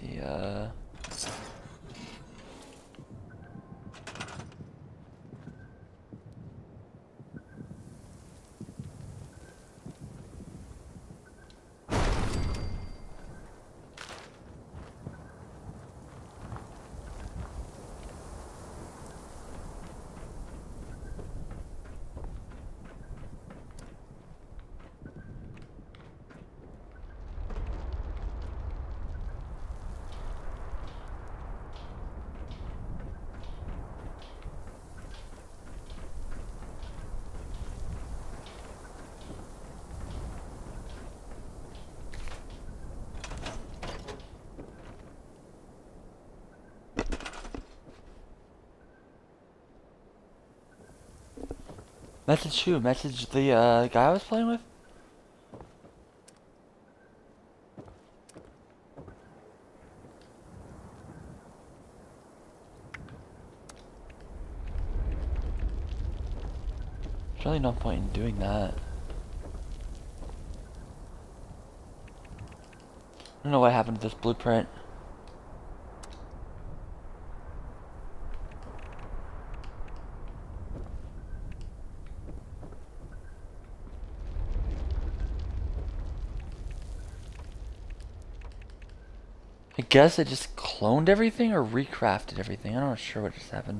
the message who? Message the guy I was playing with? There's really no point in doing that. I don't know what happened to this blueprint. I guess it just cloned everything or recrafted everything. I'm not sure what just happened.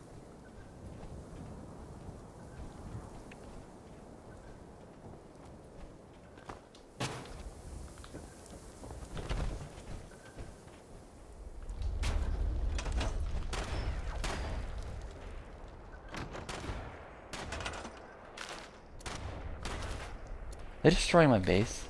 They're destroying my base.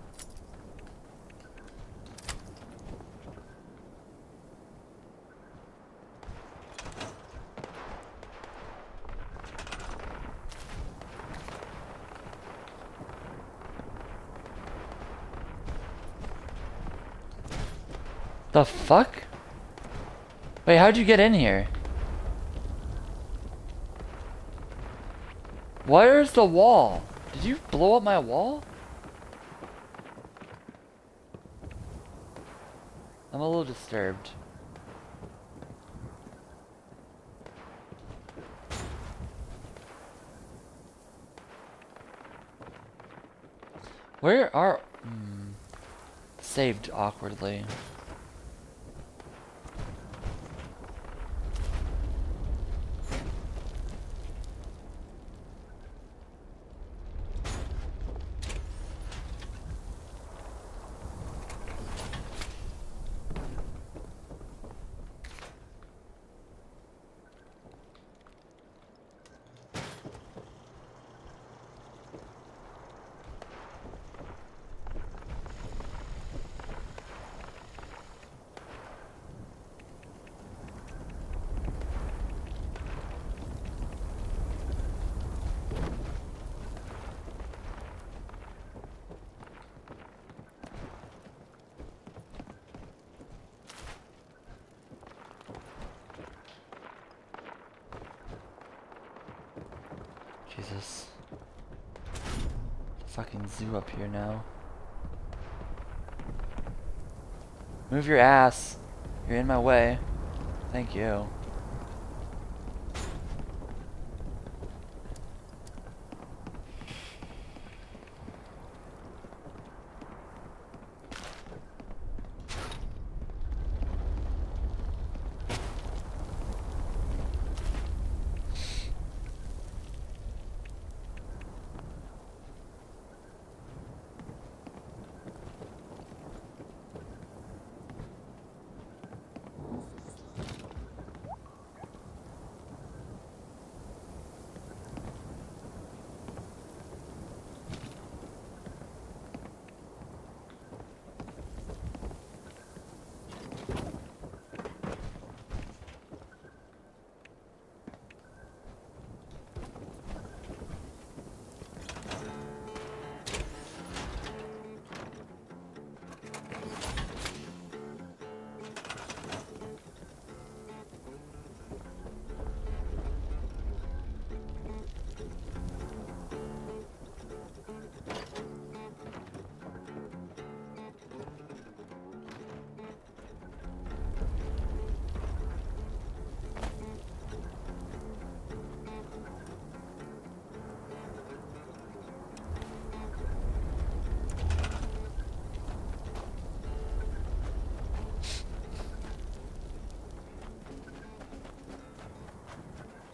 The fuck? Wait, how'd you get in here? Where's the wall? Did you blow up my wall? I'm a little disturbed. Where are... saved awkwardly. Jesus. Fucking zoo up here now. Move your ass. You're in my way. Thank you.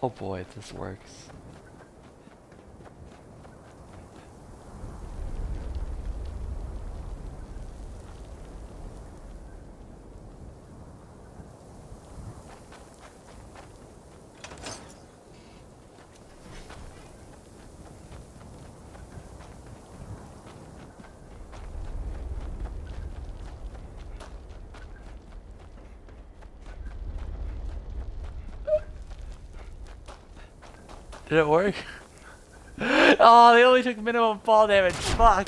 Oh boy, if this works. Did it work? Oh, they only took minimum fall damage. Fuck.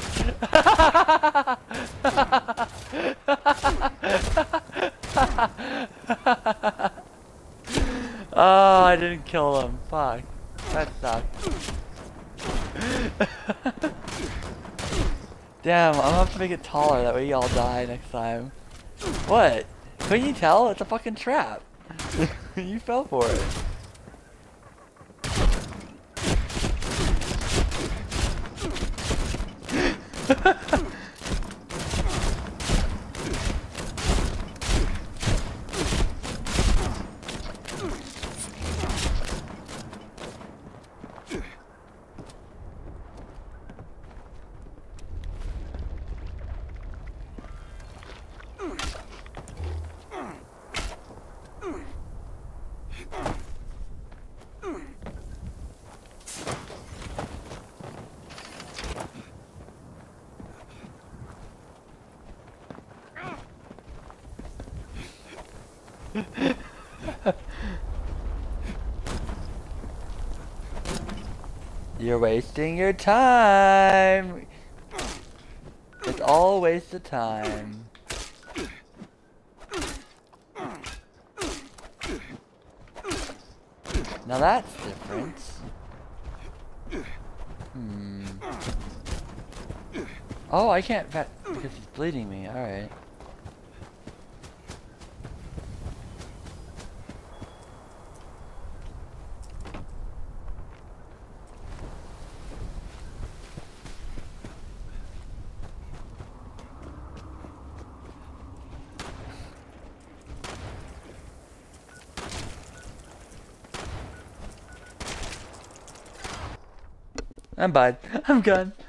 Oh, I didn't kill them. Fuck. That sucked. Damn, I'm gonna have to make it taller. That way y'all die next time. What? Couldn't you tell? It's a fucking trap. You fell for it. You're wasting your time. It's all a waste of time. Now that's different. Oh, I can't vet because he's bleeding me. Alright. I'm bad. I'm gone.